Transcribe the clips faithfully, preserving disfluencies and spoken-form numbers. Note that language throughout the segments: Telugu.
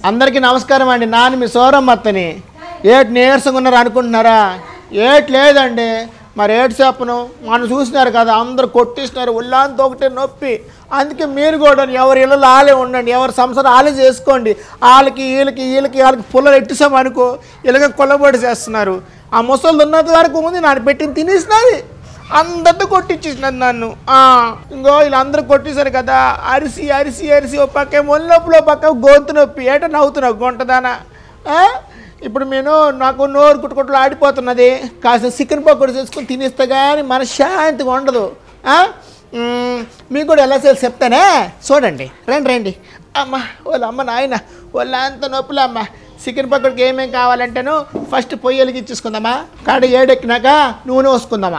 అందరికీ నమస్కారం అండి. నాన్న మీ సోరమ్మత్తని. ఏటి నీరసంగా ఉన్నారు అనుకుంటున్నారా? ఏటి లేదండి. మరి ఏటి చెప్పను, మనం చూసినారు కదా, అందరు కొట్టిస్తున్నారు, ఒళ్ళంతా ఒకటే నొప్పి. అందుకే మీరు కూడా ఎవరి ఇళ్ళలో ఆలే ఉండండి, ఎవరి సంసారం ఆలే చేసుకోండి. వాళ్ళకి వీళ్ళకి వీళ్ళకి వాళ్ళకి పుల్లలు ఎట్టిసామనుకో ఇలాగ కొల్లబడి చేస్తున్నారు. ఆ ముసలు ఉన్నంత వరకు ముందు నాన్న పెట్టింది తినేసినది, అందరితో కొట్టించేసినది నన్ను. ఇంకో వీళ్ళందరూ కొట్టేశారు కదా, అరిసి అరిసి అరిసి ఓ పక్క ఒళ్ళు నొప్పులు, ఓ పక్క గొంతు నొప్పి. ఏట నవ్వుతున్నావు గుంటదానా? ఇప్పుడు నేను నాకు నోరు కుట్టుకుట్లు ఆడిపోతున్నది. కాస్త చికెన్ పకోడీ చేసుకుని తినేస్తే కానీ మనశ్శాంతిగా ఉండదు. మీకు కూడా ఎలా చేయాలి చెప్తానే, చూడండి. రండి రండి. అమ్మ వాళ్ళ అమ్మ నాయన వాళ్ళ అంత నొప్పులు అమ్మ. చికెన్ పకోడీకి ఏమేమి కావాలంటేను ఫస్ట్ పొయ్యి వెలిగించేసుకుందామా, కాడ ఏడెక్కినాక నూనె పోసుకుందామా,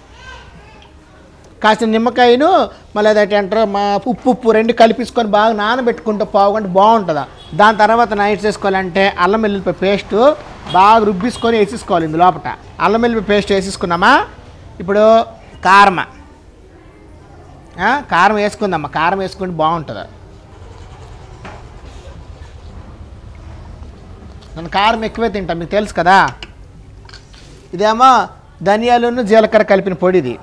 కాస్త నిమ్మకాయను మళ్ళీ అదేంటి అంటారు మా ఉప్పు ఉప్పు రెండు కలిపించుకొని బాగా నానబెట్టుకుంటే పావుగంట బాగుంటుందా. దాని తర్వాత నైట్ చేసుకోవాలంటే అల్లం వెల్లుల్లిపాయ పేస్టు బాగా రుబ్బిసుకొని వేసేసుకోవాలి. ఇందు లోపల అల్లం వెల్లుల్లిపాయ పేస్ట్ వేసేసుకున్నామా. ఇప్పుడు కారం కారం వేసుకుందామా. కారం వేసుకుంటే బాగుంటుంది. నేను కారం ఎక్కువే తింటాను, మీకు తెలుసు కదా. ఇదేమో ధనియాలను జీలకర్ర కలిపిన పొడిది.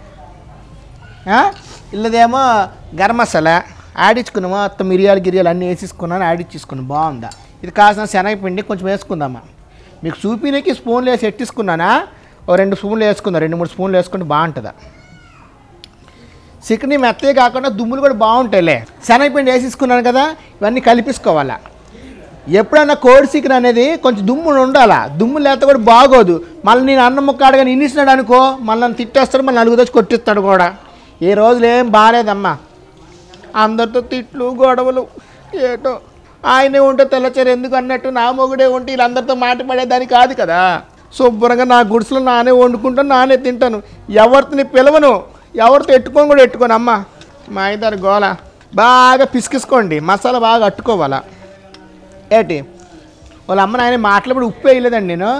ఇల్లదేమో గరం మసాలా ఆడించుకున్నాము. మొత్తం మిరియాలు గిరియాలు అన్నీ వేసేసుకున్నాను, ఆడించేసుకున్నాను. బాగుందా. ఇది కాసిన శనగపిండి కొంచెం వేసుకుందామా. మీకు చూపినకి స్పూన్లు వేసి ఎట్టిసుకున్నానా, ఓ రెండు స్పూన్లు వేసుకుందాం, రెండు మూడు స్పూన్లు వేసుకుంటే బాగుంటుందా. చికెన్ మెత్తగా కాకుండా దుమ్ములు కూడా బాగుంటాయిలే. శనగపిండి వేసేసుకున్నాను కదా, ఇవన్నీ కలిపేసుకోవాలా. ఎప్పుడన్నా కోడి చికెన్ అనేది కొంచెం దుమ్ము ఉండాలా, దుమ్ము లేకపోతే కూడా బాగోదు. మళ్ళీ నేను అన్నం ముక్క అడగాని ఇన్నిస్తున్నాడు అనుకో, మళ్ళీ నన్ను తిట్టేస్తాడు, మళ్ళీ నలుగురు వచ్చి కొట్టిస్తాడు కూడా. ఏ రోజులు ఏం బాగాలేదమ్మా, అందరితో తిట్లు గొడవలు. ఏటో ఆయనే ఉంటే తెల్లచారు ఎందుకు అన్నట్టు, నా మొగుడే ఉంటే వీళ్ళందరితో మాట పడేదాన్ని కాదు కదా. శుభ్రంగా నా గుడిసెలో నానే వండుకుంటాను, నానే తింటాను. ఎవరిని పిలవను, ఎవరితో ఎట్టుకొని కూడా ఎట్టుకోను. అమ్మ మా ఇద్దరు గోల బాగా పిసికిసుకోండి, మసాలా బాగా అట్టుకోవాలా. ఏటి వాళ్ళ అమ్మ నాయన మాట్లాడి ఉప్పు వేయలేదండి. నేను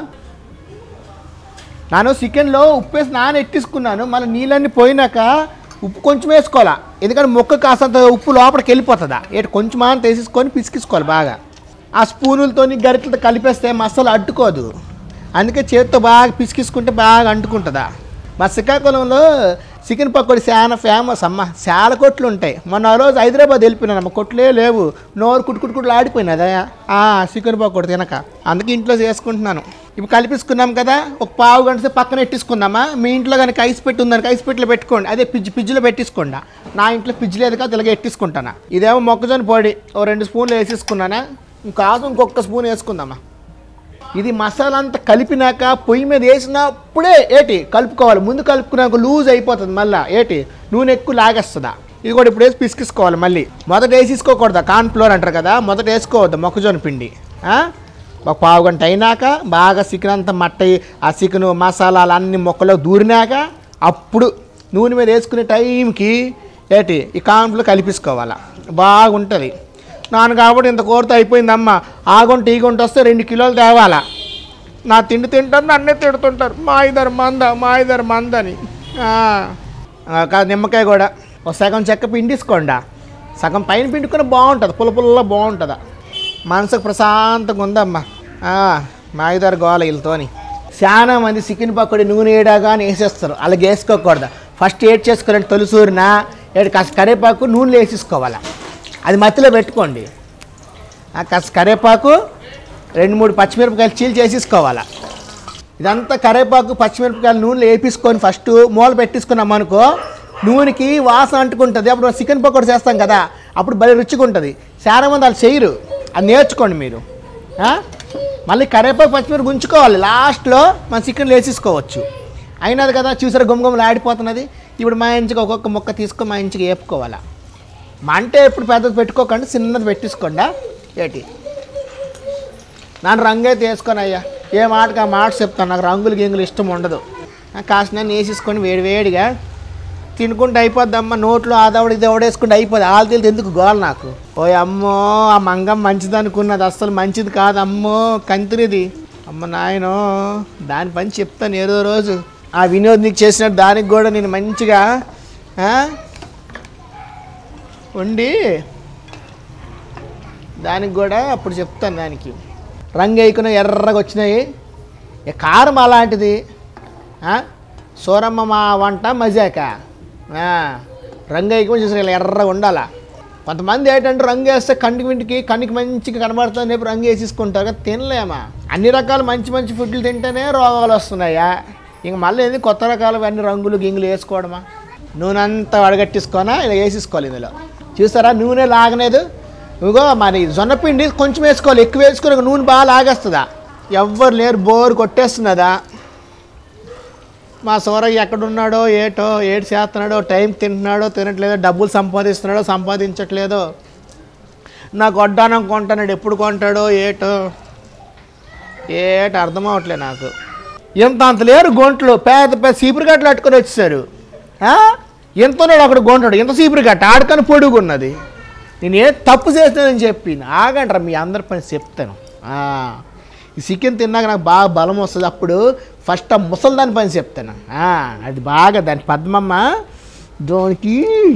నాను చికెన్లో ఉప్పు వేసి నాన్న ఎట్టిసుకున్నాను. మళ్ళీ నీళ్ళన్నీ పోయినాక ఉప్పు కొంచెం వేసుకోవాలా, ఎందుకంటే మొక్క కాసంత ఉప్పు లోపలికి వెళ్ళిపోతుందా. ఏటు కొంచెం అని తీసేసుకొని పిసికిసుకోవాలి బాగా. ఆ స్పూనులతో గరిటలతో కలిపేస్తే మసాలా అడ్డుకోదు, అందుకే చేతితో బాగా పిసికిసుకుంటే బాగా అంటుకుంటుందా. మా శ్రీకాకుళంలో చికెన్ పకోడీ చాలా ఫేమస్ అమ్మ, చాలా కొట్లు ఉంటాయి. మొన్న ఆ రోజు హైదరాబాద్ వెళ్ళిపోయినాను అమ్మ, కొట్లే లేవు, నోరు కుట్టుకుట్టుకుట్లు ఆడిపోయినదా చికెన్ పకోడీ తినక. అందుకే ఇంట్లో చేసుకుంటున్నాను. ఇప్పుడు కలిపిసుకున్నాం కదా, ఒక పావు గంట సేపు పక్కన పెట్టిసుకుందామా. మీ ఇంట్లో కనుక ఐస్ పెట్టి ఉందని ఐస్ పెట్టిలో పెట్టుకోండి, అదే పిజ్జి పిజ్జిలో పెట్టించుకోండి. నా ఇంట్లో పిజ్జి లేదు కదా, ఇలాగ ఎట్టిసుకుంటాను. ఇదేమో మొక్కజొన్న పొడి ఓ రెండు స్పూన్లు వేసేసుకున్నానా, ఇంకాసం ఇంకొక స్పూన్ వేసుకుందామా. ఇది మసాలా అంతా కలిపినాక పొయ్యి మీద వేసినప్పుడే ఏటి కలుపుకోవాలి. ముందు కలుపుకున్నాక లూజ్ అయిపోతుంది, మళ్ళీ ఏటి నూనె ఎక్కువ లాగేస్తుందా. ఇది కూడా ఇప్పుడు వేసి పిసికిసుకోవాలి. మళ్ళీ మొదట వేసేసుకోకూడదా, కార్న్ ఫ్లోర్ అంటారు కదా, మొదట వేసుకోవద్దు మొక్కజొన్న పిండి. ఒక పావు గంట అయినాక బాగా చికెన్ అంతా మట్టయి ఆ చికెన్ మసాలాలు అన్ని మొక్కలో దూరినాక అప్పుడు నూనె మీద వేసుకునే టైంకి ఏటి ఈ కార్న్ ఫ్లోర్ కలిపేసుకోవాలా, బాగుంటుంది. నాన్న కాబట్టి ఇంత కోరితే అయిపోయిందమ్మ. ఆ గుంట ఈ గుంట వస్తే రెండు కిలోలు తేవాలా. నా తిండి తింటారు, నన్నే తిడుతుంటారు, మా ఇద్దరు మంద మా ఇద్దరు మంద అని. నిమ్మకాయ కూడా ఒక సగం చెక్క పిండిసుకోండా, సగం పైన పిండుకుని బాగుంటుంది, పుల్ల పుల్ల బాగుంటుందా. మనసుకు ప్రశాంతంగా ఉందమ్మా. మా ఇద్దరు గోల వీళ్ళతోని. చాలా మంది చికెన్ పకోడీ నూనె ఏడాగా అని వేసేస్తారు, అలాగే వేసుకోకూడదు. ఫస్ట్ ఏడ్ చేసుకోవాలంటే తొలిసూరిన ఏడు కాస్త కరివేపాకు నూనెలో వేసేసుకోవాలా, అది మధ్యలో పెట్టుకోండి. కాస్త కరివేపాకు రెండు మూడు పచ్చిమిరపకాయలు చీల్ చేసేసుకోవాలా. ఇదంతా కరివేపాకు పచ్చిమిరపకాయలు నూనెలో వేపించుకొని ఫస్ట్ మూల పెట్టేసుకున్నాం అనుకో, నూనెకి వాసన అంటుకుంటుంది. అప్పుడు చికెన్ పకోడీ చేస్తాం కదా, అప్పుడు భలే రుచిగా ఉంటుంది. చాలా మంది వాళ్ళు చేయరు, అది నేర్చుకోండి మీరు. మళ్ళీ కరివేపాకు పచ్చిమిరపకాయ ఉంచుకోవాలి, లాస్ట్లో మన చికెన్లో వేసేసుకోవచ్చు. అయినది కదా, చూసారా గుమ్మగుమ్మలు ఆడిపోతున్నది. ఇప్పుడు మా ఇంచుకి ఒక్కొక్క మొక్క తీసుకొని మా ఇంచుకి వేపుకోవాలా. మంట ఎప్పుడు పెద్దది పెట్టుకోకండి, చిన్నది పెట్టేసుకోండి. ఏటి నన్ను రంగు అయితే వేసుకొని అయ్యా, ఏ మాటకి ఆ మాట చెప్తాను, నాకు రంగులు గింగులు ఇష్టం ఉండదు. కాస్త నన్ను వేసేసుకొని వేడి వేడిగా తినుకుంటూ అయిపోద్దమ్మా. నోట్లో ఆదవడి ఇది ఎవడేసుకుంటే అయిపోద్ది. ఆలు తెలితే ఎందుకు గోల నాకు. ఓ అమ్మో ఆ మంగం మంచిది అనుకున్నది, అస్సలు మంచిది కాదు అమ్మో, కంతిరిది. అమ్మ నాయనో, దాని పని చెప్తాను ఏదో రోజు. ఆ వినోద్ నీకు చేసినట్టు దానికి కూడా నేను మంచిగా వండి దానికి కూడా అప్పుడు చెప్తాను. దానికి రంగు వేయకుండా ఎర్రగా వచ్చినాయి. కారం అలాంటిది. సూరమ్మ మా వంట మజాక. రంగు వేయకుండా చూసారు ఇలా ఎర్రగా ఉండాలా. కొంతమంది ఏంటంటే రంగు వేస్తే కంటికి వింటికి కన్నికి మంచిగా కనబడుతుంది రేపు రంగు వేసేసుకుంటారు కదా. తినలేమా? అన్ని రకాల మంచి మంచి ఫుడ్లు తింటేనే రోగాలు వస్తున్నాయా? ఇంక మళ్ళీ ఏంది కొత్త రకాలు అన్ని రంగులు గింగులు వేసుకోవడమా? నూనె అంతా వడగట్టేసుకోనా ఇలా వేసేసుకోవాలి. ఇందులో చూసారా నూనె లాగలేదు. ఇగో మరి జొన్నపిండి కొంచెం వేసుకోవాలి. ఎక్కువ వేసుకుని నూనె బాగా లాగేస్తుందా? ఎవ్వరు లేరు, బోరు కొట్టేస్తున్నదా? మా సూరయ్య ఎక్కడున్నాడో ఏటో, ఏడు చేస్తున్నాడో, టైంకి తింటున్నాడో తినట్లేదో, డబ్బులు సంపాదిస్తున్నాడో సంపాదించట్లేదో, నాకు వడ్డానం కొంటున్నాడు ఎప్పుడు కొంటాడో ఏటో ఏటో అర్థం అవ్వట్లేదు నాకు. ఎంత అంత లేరు గొంట్లు, పెద్ద పెద్ద సీపురు గట్లు అట్టుకొని వచ్చేసారు. ఎంతనాడు అక్కడ గొంటాడు, ఎంత సీపురు గట్ట ఆడుకొని పొడుగున్నది. నేను ఏ తప్పు చేస్తానని చెప్పి ఆగంటారా మీ అందరి పని చెప్తాను. ఈ చికెన్ తిన్నాక నాకు బాగా బలం వస్తుంది. అప్పుడు ఫస్ట్ ఆ ముసలిదాని పని చెప్తాను. అది బాగా దాని పద్మమ్మ దానికి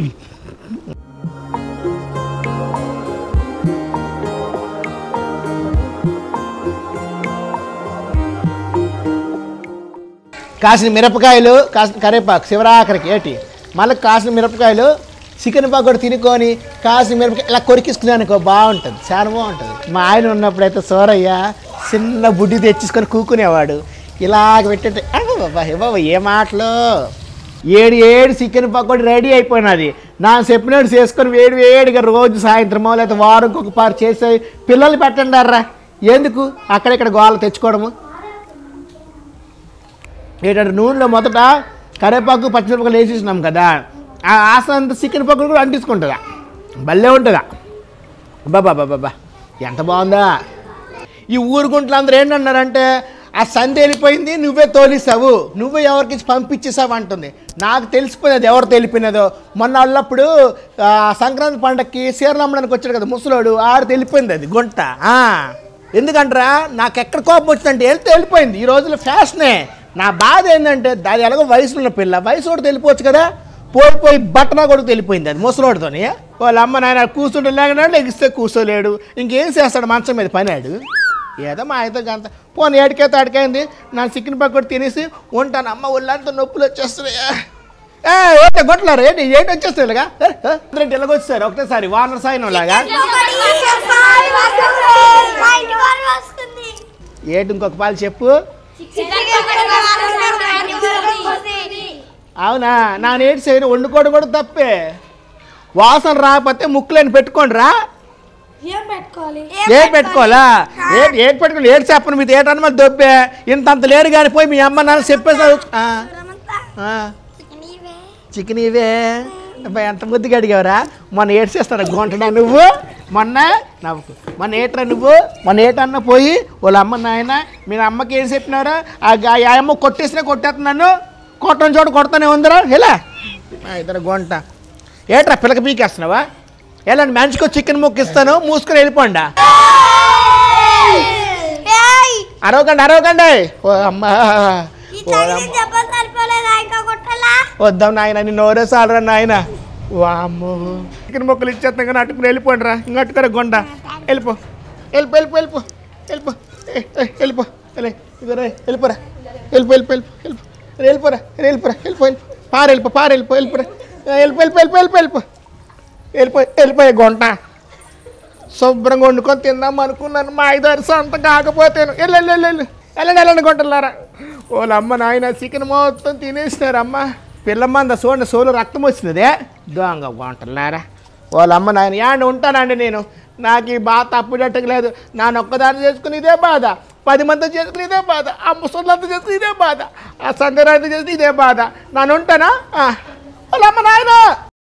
కాసిన మిరపకాయలు, కాసిన కరివేపాకు శివరాఖరికి ఏటి, మళ్ళీ కాసిన మిరపకాయలు చికెన్ పకోడీ తినుకొని కాసిన మిరపకాయ ఇలా కొరికిసుకున్నానుకో బాగుంటుంది, చాలా బాగుంటుంది. మా ఆయన ఉన్నప్పుడైతే సూరయ్య చిన్న బుడ్డి తెచ్చేసుకొని కూకునేవాడు. ఇలాగ పెట్టే బాబా హే బాబా ఏ మాటలు. ఏడు ఏడు చికెన్ పకోడీ రెడీ అయిపోయినది. నా చెప్పినట్టు చేసుకొని వేడి వేడిగా రోజు సాయంత్రమో లేకపోతే వారంకి ఒక పారు చేసే పిల్లలు పెట్టండి అర్రా. ఎందుకు అక్కడెక్కడ గోళ తెచ్చుకోవడము? ఏంటంటే నూనెలో మొదట కరివేపాకు పచ్చిమిరపకాయలు వేసేసినాం కదా, ఆ ఆసనంత చికెన్ పకోడీ కూడా అంటించుకుంటుందా, భలే ఉంటుందా. బాబా బాబా ఎంత బాగుందా. ఈ ఊరు గుంటలు అందరూ ఏంటన్నారంటే ఆ సంధి వెళ్ళిపోయింది, నువ్వే తోలిస్తావు, నువ్వే ఎవరికి పంపించేసావు అంటుంది. నాకు తెలిసిపోయినది ఎవరు తెలిపినదో. మొన్న వాళ్ళప్పుడు సంక్రాంతి పండగకి చీరలు అమ్మడానికి వచ్చాడు కదా ముసలోడు, ఆడు తెలిపోయింది అది గుంట. ఎందుకంటారా నాకు ఎక్కడ కోపం వచ్చిందంటే వెళ్తే వెళ్ళిపోయింది. ఈ రోజుల్లో ఫ్యాషనే. నా బాధ ఏంటంటే దాని ఎలాగో వయసులో ఉన్న పిల్ల, వయసు కూడా తెలిపోవచ్చు కదా, పోయిపోయి బట్టన కూడా తెలిపోయింది అది ముసలోడితోని. వాళ్ళ అమ్మ నాయన కూర్చుంటే లేకనాడు, లెగిస్తే కూర్చోలేడు, ఇంకేం చేస్తాడు మంచం మీద పనాడు. ఏదో మా అయితే గంత పోనీ ఏడికైతే అడికైంది. నా చికెన్ పకోడీ తినేసి ఉంటాను. అమ్మ ఒళ్ళంతా నొప్పులు వచ్చేస్తున్నాయా. ఏ ఓకే గొట్టలారు ఏంటి ఏంటి వచ్చేస్తాయి ఇలాగా అందరంటే ఇలాగ వచ్చేసారు ఒకటేసారి వానర్ సాయిన లాగా. ఏంటి ఇంకొక పాలు చెప్పు. అవునా, నా నేటి చేయను వండుకోవడం కూడా తప్పే. వాసన రాకపోతే ముక్కులేని పెట్టుకోండి రా. ఏం పెట్టుకోవాలా? ఏటి ఏటి పెట్టుకోండి. ఏడు చెప్పను మీది ఏటన్న మరి దొబ్బే ఇంత అంత లేరు కానీ పోయి మీ అమ్మ నాన్న చెప్పేసారు. చికెన్ ఇవే ఎంత ముద్దుగా అడిగావరా. మొన్న ఏడు చేస్తారా గొంటడా నువ్వు, మొన్న నవ్వుకు మొన్న ఏట్రా నువ్వు, మొన్న ఏటన్నా పోయి వాళ్ళ అమ్మ నాయన మీ అమ్మకి ఏం చెప్పినారా, ఆ అమ్మ కొట్టేసినా కొట్టేస్తున్నాను, కొట్టని చోట కొడతానే ఉందిరా. ఎలా ఇద్దరు గొంట ఏట్రా పిల్లకి పీకేస్తున్నావా? ఎలా మంచికో చికెన్ ముక్క ఇస్తాను మూసుకొని వెళ్ళిపోండా. అరవకండి అరవకండి. ఓ అమ్మా వద్దాం నాయన, నిన్ను నోరేసాలరా నాయన. వామ్మో చికెన్ ముక్కలు ఇచ్చేస్తాం కానీ అట్టుకుని వెళ్ళిపోండి రా. ఇంకా అట్టుకరా గొండ వెళ్ళిపో వెళ్ళిపో వెళ్ళిపో వెళ్ళిపో వెళ్ళిపో వెళ్ళిపో ఇదరే వెళ్ళిపోరా వెళ్ళిపో వెళ్ళిపో వెళ్ళిపో వెళ్ళిపోరా వెళ్ళిపోరా వెళ్ళిపో వెళ్ళిపో పారు వెళ్ళిపో పారు వెళ్ళిపో వెళ్ళిపోరా వెళ్ళిపో వెళ్ళిపో వెళ్ళిపో వెళ్ళిపో వెళ్ళిపో వెళ్ళిపోయి వెళ్ళిపోయే గొంట. శుభ్రంగా వండుకొని తిందాం అనుకున్నాను, మా ఐదారు సొంత కాకపోతేను. వెళ్ళి వెళ్ళి వెళ్ళి వెళ్ళండి వెళ్ళండి గొంటలారా. వాళ్ళ అమ్మ నాయన చికెన్ మొత్తం తినేసినారు. అమ్మ పిల్లమ్మంద చూడండి సోలు రక్తం వచ్చినదే దొంగ గొంటలారా. వాళ్ళ అమ్మ నాయన యాండి ఉంటానండి నేను. నాకు ఈ బాధ తప్పుడట్టుకు లేదు. నాన్న ఒక్కదాన్ని చేసుకుని ఇదే బాధ, పది మంది చేసుకుని ఇదే బాధ, ఆ ముసళ్ళంతా చేసుకుని ఇదే బాధ, ఆ సంగరాంతి చేసుకుని ఇదే బాధ. నాన్న ఉంటానా వాళ్ళ అమ్మ నాయన.